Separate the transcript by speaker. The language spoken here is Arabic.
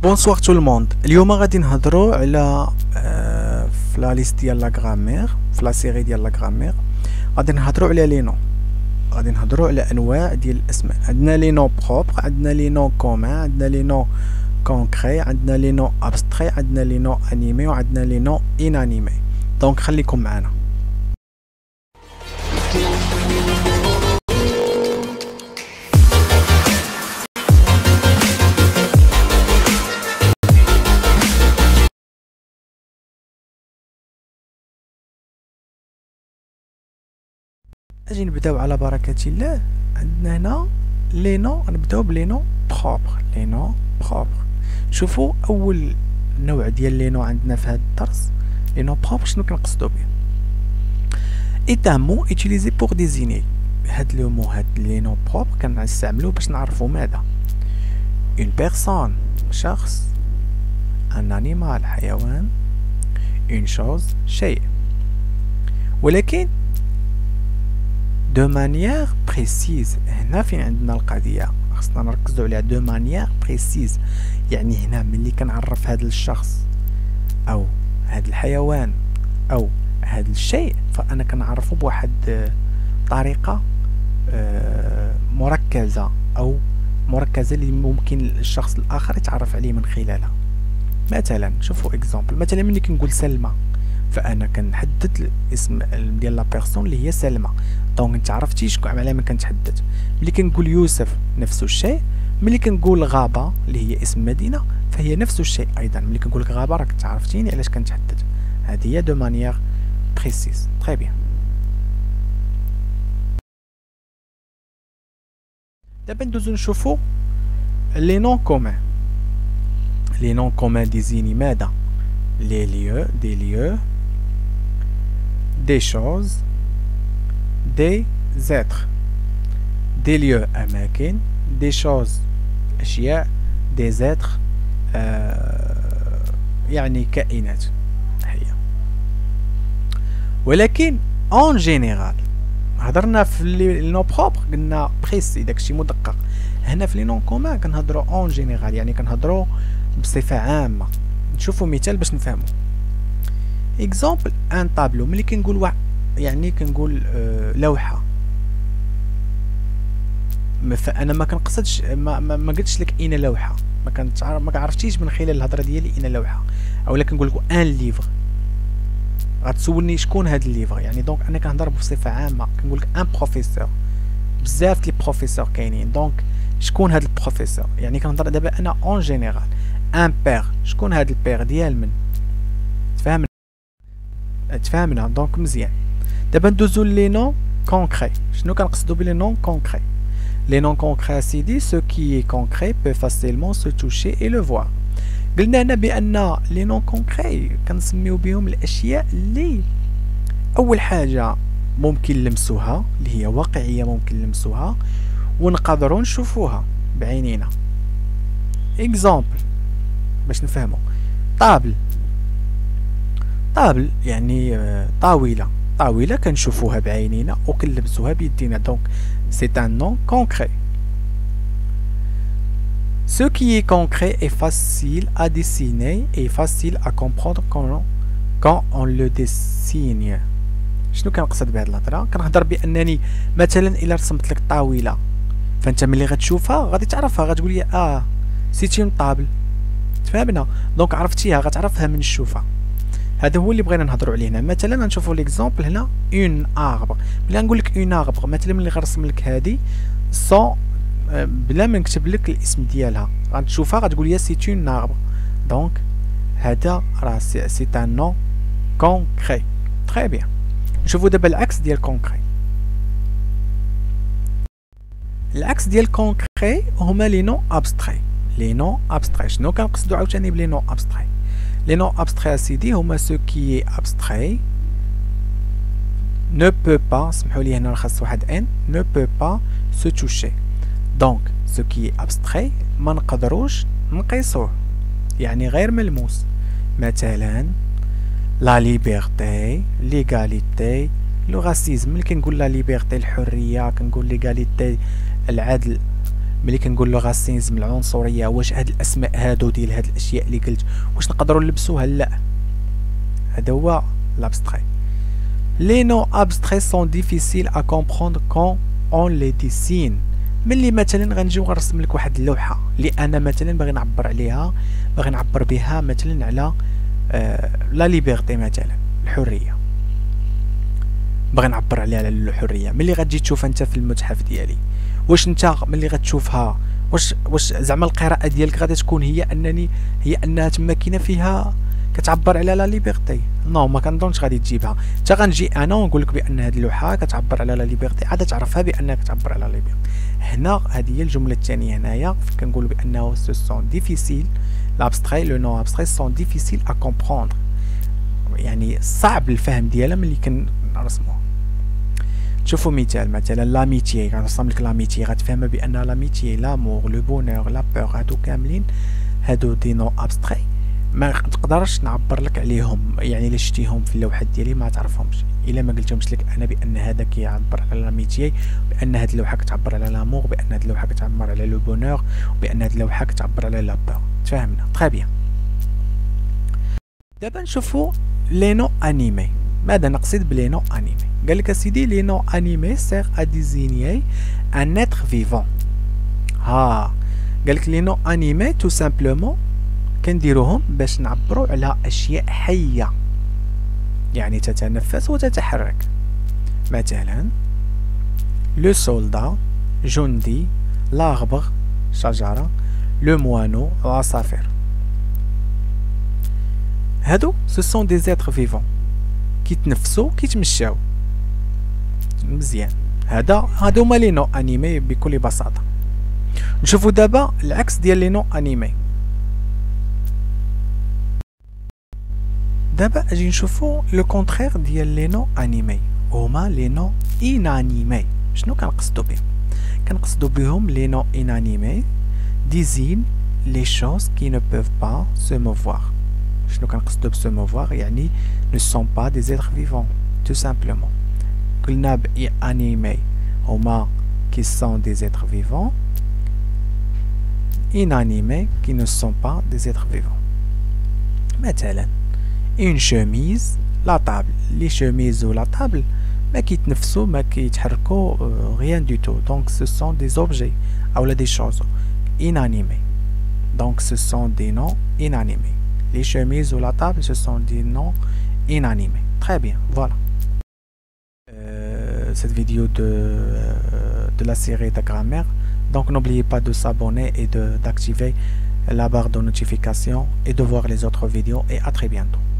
Speaker 1: بونسوار تو الموند. اليوم غادي نهضروا على في لا ليست ديال لا غرامير، في لا سيري ديال لا غرامير غادي نهضروا على لي نو. غادي نهضروا على انواع ديال الاسماء. عندنا لي نو بروبر، عندنا لي نو كومون، عندنا لي نو كونكري، عندنا لي نو ابستري، عندنا لي نو انيمي، وعندنا لي نو انانيمي. دونك خليكم معنا. اجي نبداو على بركة الله. عندنا هنا لي نو، غنبداو بلي نو بروبر. لي نو بروبر، شوفوا اول نوع ديال لي نو عندنا في هذا الدرس. لي نو بروبر شنو كنقصدوا به؟ est un mot utilisé pour désigner. هاد لو مو، هاد لي نو بروبر كنستعملوه باش نعرفوا ماذا؟ une personne، شخص، un animal، حيوان، une chose، شيء. ولكن دو مانيير بريسيز. هنا فين عندنا القضيه خصنا نركزوا عليها. دو مانيير بريسيز يعني هنا ملي كنعرف هذا الشخص او هذا الحيوان او هذا الشيء، فانا كنعرفه بواحد طريقه مركزه او مركزه اللي ممكن الشخص الاخر يتعرف عليه من خلالها. مثلا شوفوا اكزامبل، مثلا ملي كنقول سلمى فانا كنحدد الاسم ديال لا بيرسون اللي هي سلمى. دونك انت عرفتي شكون على من كنتحدد. ملي كنقول يوسف نفس الشيء. ملي كنقول غابه اللي هي اسم مدينه فهي نفس الشيء ايضا. ملي كنقول لك غابه راك تعرفتيني علاش كنتحدد. هذه هي دو مانيير بريسيز. تري بيان. دابا ندوزو نشوفو لي نون كومون. لي نون كومون ديزيني ماذا؟ لي ليو، دي ليو، des choses، des êtres. des lieux أماكن، des choses أشياء، des êtres يعني كائنات حية. ولكن en général هضرنا في لي نو بروبر قلنا بريسي داكشي مدقق. هنا في لي نون كومان كنهضروا en général يعني كنهضروا بصفة عامة. نشوفوا مثال باش نفهموا. اكزامبل ان طابلو. ملي كنقول يعني كنقول لوحه، فانا ما كنقصدش ما قلتش لك اين لوحه، ما عرفتيش من خلال الهضره ديالي اين لوحه. اولا كنقول لك ان ليفر، غتسولني شكون هذا الليفر. يعني دونك انا كنهضر بصفه عامه. كنقول لك ان بروفيسور، بزاف لي بروفيسور كاينين. دونك شكون هذا البروفيسور؟ يعني كنهضر دابا انا اون جينيرال. ان بير، شكون هذا البير ديال من؟ تفهمنا دونك مزيان. دابا ندوزو لي نون كونكري. شنو كنقصدو بلي نون كونكري؟ لي نون كونكري سيدي سو كي كونكري بو فاسيلمون سو توشي اي لو فوار. قلنا هنا بان لي نون كونكري كنسميو بهم الاشياء اللي اول حاجه ممكن نلمسوها، اللي هي واقعيه ممكن نلمسوها ونقدروا نشوفوها بعينينا. اكزامبل باش نفهمو، طابل. طابل يعني طاولة. طاولة كنشوفوها بعينينا وكنلمسوها بيدينا. دونك سي ان نون كونكري. Ce qui est concret est facile à dessiner et facile à comprendre quand on le dessine. شنو كنقصد بهاد الهضره؟ كنهضر بانني مثلا الا رسمت لك طاوله فانت ملي غتشوفها غادي تعرفها، غتقول لي سيتي اون طابل. تفهمنا؟ دونك عرفتيها، غتعرفها من الشوفه. هذا هو اللي بغينا نهضروا عليه هنا. مثلا غنشوفوا ليكزامبل هنا اون اربر. ملي غنقول لك اون اربر مثلا ملي غنرسم لك هذه سون بلا ما نكتب لك الاسم ديالها، غتشوفها غتقول لي سي اون اربر. دونك هذا راه سي ان نون كونكري. تري بيان. نشوفوا دابا العكس ديال كونكري. العكس ديال كونكري هما لي نون ابستري. لي نون ابستري شنو كنقصدوا عاوتاني بلي نون ابستري؟ Les noms abstraits سيدي هما ce qui est abstrait ne peut pas، سمحوا لي هنا خاص واحد ان، ne peut pas se toucher. donc ce qui est abstrait ما نقدروش نقيسوه، يعني غير ملموس. مثلا لا ليبرتي، ليغاليتي، لو راسيزم. ملي كنقول لا ليبرتي الحريه، كنقول ليغاليتي العدل، ملي كنقول له راسيزم العنصريه، واش هاد الاسماء هادو ديال هاد الاشياء اللي قلت واش نقدروا نلبسوها؟ لا، هذا هو l'abstrait. Les noms abstraits sont difficiles à comprendre quand on les dessine. ملي مثلا غنجيو غنرسم لك واحد اللوحه اللي انا مثلا باغي نعبر عليها، باغي نعبر بها مثلا على لا ليبرتي، مثلا الحريه، باغي نعبر عليها على الحريه. ملي غتجي تشوفها انت في المتحف ديالي، واش انت ملي غتشوفها واش زعما القراءه ديالك غادي تكون هي انها تما كاينه فيها كتعبر على لا ليبرتي؟ نو، ما كنظنش غادي تجيبها. حتى غنجي انا ونقول لك بان هذه اللوحه كتعبر على لا ليبرتي، عاد تعرفها بانها كتعبر على لا ليبرتي. هنا هذه هي الجمله الثانيه، هنايا كنقول بانه سو سون ديفيسيل l'abstrait le nom abstrait sont difficiles à comprendre، يعني صعب الفهم ديالها ملي كنرسموها. شوفوا مثال، مثلا لاميتي، غنرسم لك لاميتي، غتفهمها بان لاميتي، لامور، لو بونور، لا بور، هادو كاملين هادو دي نو ابستري ما تقدرش نعبر لك عليهم، يعني الا شتيهم في اللوحه ديالي ما تعرفهمش الا ما قلتهمش لك انا بان هذا كيعبر على لاميتي، بان هاد اللوحه كتعبر على لامور، بان هاد اللوحه كتعبر على لو بونور، وبان هاد اللوحه كتعبر على لا بور. تفاهمنا؟ تري بيان. دابا نشوفوا لي نو انيمي. ماذا نقصد بلي نو انيمي؟ قال لك اسيدي لي نو انيمي سير ا ديزينيي ان اتر فيفون. ها قال لك لي نو انيمي تو سامبلومون كنديروهم باش نعبروا على اشياء حيه، يعني تتنفس وتتحرك. مثلا لو سولدا، جندي، لاغبر، شجره، لو موانو، العصافير. هادو سو سون دي زيتر فيفون كيتنفسوا كيتمشاو مزيان. هادو هما لي نو انيمي بكل بساطه. نشوفوا دابا العكس ديال لي نو انيمي. دابا اجي نشوفوا لو كونترير ديال لي نو انيمي، هما لي نو انانيمي. شنو كنقصدوا بهم؟ كنقصدوا بهم لي نو انانيمي ديزين لي شوز كي ne peuvent pas se mouvoir. شنو كنقصدوا ب se mouvoir؟ يعني ne sont pas des êtres vivants tout simplement. قلنا ب انيمي هما qui sont des êtres vivants، inanimés qui ne sont pas des êtres vivants. مثلا une chemise، la table. les chemises ou la table ما كيتنفسوا ما كيتحركوا rien du tout، donc ce sont des objets ou des choses inanimées. donc ce sont des noms inanimés. les chemises ou la table ce sont des noms inanimés. Très bien, voilà. Cette vidéo de la série de grammaire. Donc n'oubliez pas de s'abonner et d'activer la barre de notification et de voir les autres vidéos, et à très bientôt.